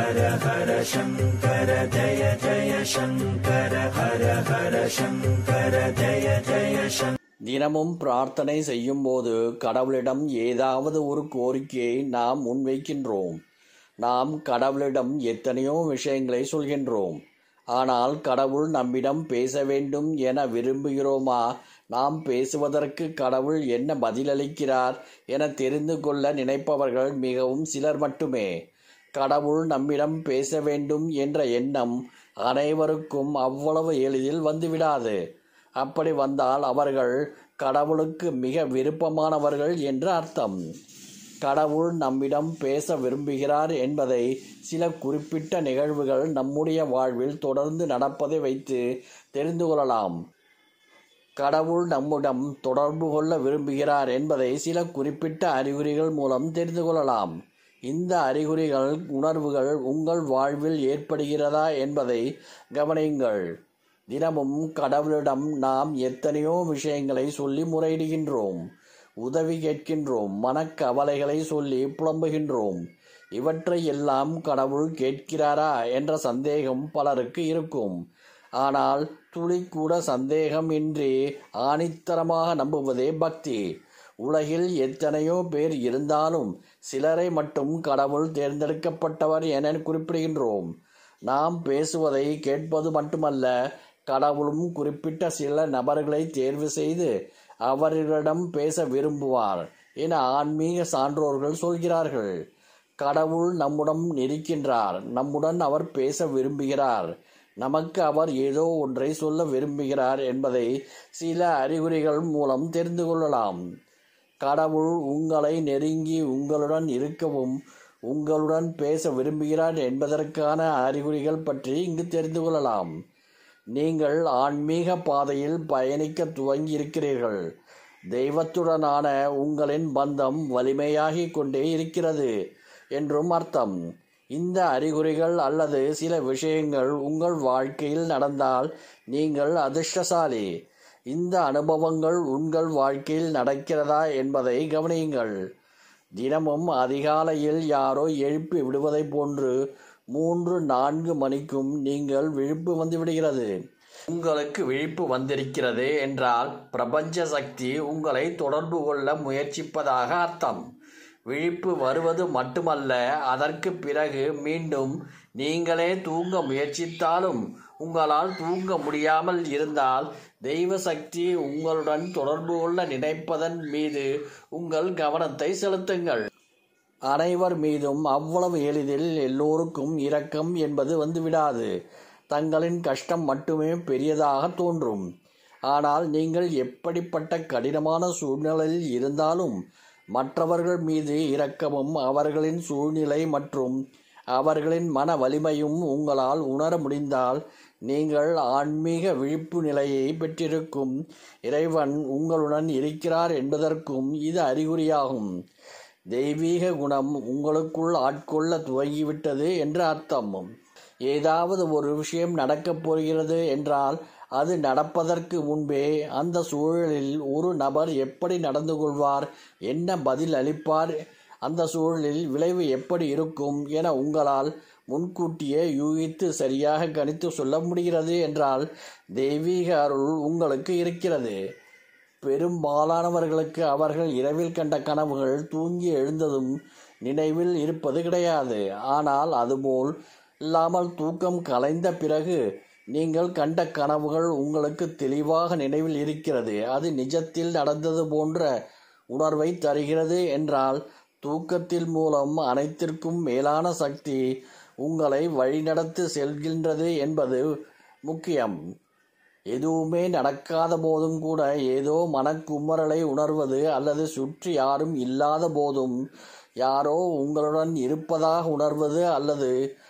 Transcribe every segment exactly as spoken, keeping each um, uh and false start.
ஹர ஹர சங்கர ஜய ஜய சங்கர ஹர ஹர சங்கர ஜய ஜய சங்கர. தினமும் பிரார்த்தனை செய்யும் போது கடவுளிடம் ஏதாவது ஒரு கோரிக்கையை நாம் முன்வைக்கின்றோம். நாம் கடவுளிடம் எத்தனையோ விஷயங்களை சொல்கின்றோம். ஆனால் கடவுள் நம்மிடம் பேச வேண்டும் என விரும்புகிறோமா? நாம் பேசுவதற்கு கடவுள் என்ன பதிலளிக்கிறார் என தெரிந்து கொள்ள நினைப்பவர்கள் மிகவும் சிலர் மட்டுமே. கடவுள் நம்மிடம் பேச வேண்டும் என்ற எண்ணம் அனைவருக்கும் அவ்வளவு எளிதில் வந்துவிடாது. அப்படி வந்தால் அவர்கள் கடவுளுக்கு மிக விருப்பமானவர்கள் என்று அர்த்தம். கடவுள் நம்மிடம் பேச விரும்புகிறார் என்பதை சில குறிப்பிட்ட நிகழ்வுகள் நம்முடைய வாழ்வில் தொடர்ந்து நடப்பதை வைத்து தெரிந்து கொள்ளலாம். கடவுள் நம்முடன் தொடர்பு கொள்ள விரும்புகிறார் என்பதை சில குறிப்பிட்ட அறிகுறிகள் மூலம் தெரிந்து கொள்ளலாம். இந்த அறிகுறிகள், உணர்வுகள் உங்கள் வாழ்வில் ஏற்படுகிறதா என்பதை கவனியுங்கள். தினமும் கடவுளிடம் நாம் எத்தனையோ விஷயங்களை சொல்லி முறையிடுகின்றோம், உதவி கேட்கின்றோம், மனக்கவலைகளை சொல்லி புலம்புகின்றோம். இவற்றை எல்லாம் கடவுள் கேட்கிறாரா என்ற சந்தேகம் பலருக்கு இருக்கும். ஆனால் துளி கூட சந்தேகம் இன்றி ஆணித்தரமாக நம்புவதே பக்தி. உலகில் எத்தனையோ பேர் இருந்தாலும் சிலரை மட்டும் கடவுள் தேர்ந்தெடுக்கப்பட்டவர் என குறிப்பிடுகின்றோம். நாம் பேசுவதை கேட்பது மட்டுமல்ல, கடவுளும் குறிப்பிட்ட சில நபர்களை தேர்வு செய்து அவர்களிடம் பேச விரும்புவார் என ஆன்மீக சான்றோர்கள் சொல்கிறார்கள். கடவுள் நம்முடன் இருக்கின்றார், நம்முடன் அவர் பேச விரும்புகிறார், நமக்கு அவர் ஏதோ ஒன்றை சொல்ல விரும்புகிறார் என்பதை சில அறிகுறிகள் மூலம் தெரிந்து கொள்ளலாம். கடவுள் உங்களை நெருங்கி உங்களுடன் இருக்கவும் உங்களுடன் பேச விரும்புகிறார் என்பதற்கான அறிகுறிகள் பற்றி இங்கு தெரிந்து கொள்ளலாம். நீங்கள் ஆன்மீக பாதையில் பயணிக்க துவங்கி இருக்கிறீர்கள். தெய்வத்துடனான உங்களின் பந்தம் வலிமையாகிக் கொண்டே இருக்கிறது என்றும் அர்த்தம். இந்த அறிகுறிகள் அல்லது சில விஷயங்கள் உங்கள் வாழ்க்கையில் நடந்தால் நீங்கள் அதிர்ஷ்டசாலி. இந்த அனுபவங்கள் உங்கள் வாழ்க்கையில் நடக்கிறதா என்பதை கவனியுங்கள். தினமும் அதிகாலையில் யாரோ எழுப்பி விடுவதை போன்று மூன்று நான்கு மணிக்கும் நீங்கள் விழிப்பு வந்துவிடுகிறது. உங்களுக்கு விழிப்பு வந்திருக்கிறது என்றால் பிரபஞ்ச சக்தி உங்களை தொடர்பு கொள்ள முயற்சிப்பதாக அர்த்தம். விழிப்பு வருவது மட்டுமல்ல, அதற்கு பிறகு மீண்டும் நீங்களே தூங்க முயற்சித்தாலும் உங்களால் தூங்க முடியாமல் இருந்தால் தெய்வ சக்தி உங்களுடன் தொடர்பு கொள்ள நினைப்பதன் மீது உங்கள் கவனத்தை செலுத்துங்கள். அனைவர் மீதும் அவ்வளவு எளிதில் எல்லோருக்கும் இரக்கம் என்பது வந்துவிடாது. தங்களின் கஷ்டம் மட்டுமே பெரியதாக தோன்றும். ஆனால் நீங்கள் எப்படிப்பட்ட கடினமான சூழ்நிலையில் இருந்தாலும் மற்றவர்கள் மீது இரக்கமும் அவர்களின் சூழ்நிலை மற்றும் அவர்களின் மன வலிமையும் உங்களால் உணர முடிந்தால் நீங்கள் ஆன்மீக விழிப்பு நிலையை பெற்றிருக்கும் இறைவன் உங்களுடன் இருக்கிறார் என்பதற்கும் இது அறிகுறியாகும். தெய்வீக குணம் உங்களுக்குள் ஆட்கொள்ள துவங்கிவிட்டது என்று அர்த்தம். ஏதாவது ஒரு விஷயம் நடக்கப் போகிறது என்றால் அது நடப்பதற்கு முன்பே அந்த சூழலில் ஒரு நபர் எப்படி நடந்து கொள்வார், என்ன பதில் அளிப்பார், அந்த சூழலில் விளைவு எப்படி இருக்கும் என உங்களால் முன்கூட்டியே யூகித்து சரியாக கணித்து சொல்ல முடிகிறது என்றால் தெய்வீக அருள் உங்களுக்கு இருக்கிறது. பெரும்பாலானவர்களுக்கு அவர்கள் இரவில் கண்ட கனவுகள் தூங்கி எழுந்ததும் நினைவில் இருப்பது கிடையாது. ஆனால் அதுபோல் இல்லாமல் தூக்கம் கலைந்த பிறகு நீங்கள் கண்ட கனவுகள் உங்களுக்கு தெளிவாக நினைவில் இருக்கிறது. அது நிஜத்தில் நடந்தது போன்ற உணர்வை தருகிறது என்றால் தூக்கத்தில் மூலம் அனைத்திற்கும் மேலான சக்தி உங்களை வழிநடத்தி செல்கின்றது என்பது முக்கியம். எதுவுமே நடக்காத போதும் கூட ஏதோ மனக்குமரலை உணர்வது அல்லது சுற்றி யாரும் இல்லாத போதும் யாரோ உங்களுடன் இருப்பதாக உணர்வது அல்லது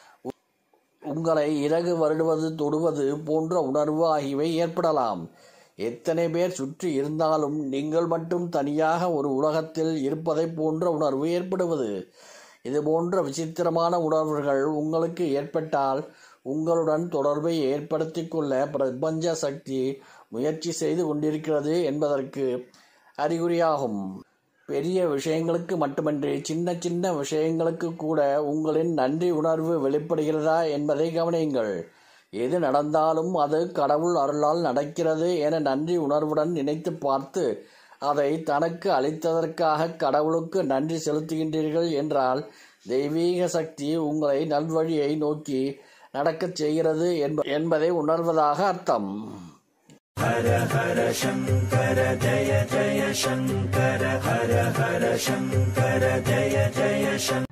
உங்களை இறகு வருடுவது தொடுவது போன்ற உணர்வு ஆகியவை ஏற்படலாம். எத்தனை பேர் சுற்றி இருந்தாலும் நீங்கள் மட்டும் தனியாக ஒரு உலகத்தில் இருப்பதை போன்ற உணர்வு ஏற்படுவது. இது போன்ற விசித்திரமான உணர்வுகள் உங்களுக்கு ஏற்பட்டால் உங்களுடன் தொடர்பை ஏற்படுத்தி கொள்ள பிரபஞ்ச சக்தி முயற்சி செய்து கொண்டிருக்கிறது என்பதற்கு அறிகுறியாகும். பெரிய விஷயங்களுக்கு மட்டுமன்றி சின்ன சின்ன விஷயங்களுக்கு கூட உங்களின் நன்றி உணர்வு வெளிப்படுகிறதா என்பதை கவனியுங்கள். எது நடந்தாலும் அது கடவுள் அருளால் நடக்கிறது என நன்றி உணர்வுடன் நினைத்து பார்த்து அதை தனக்கு அளித்ததற்காக கடவுளுக்கு நன்றி செலுத்துகின்றீர்கள் என்றால் தெய்வீக சக்தி உங்களை நல்வழியை நோக்கி நடக்கச் செய்கிறது என்பதை உணர்வதாக அர்த்தம். ஹர ஹர சங்கர ஜய ஜய சங்கர ஹர ஹர சங்கர ஜய ஜய சங்கர.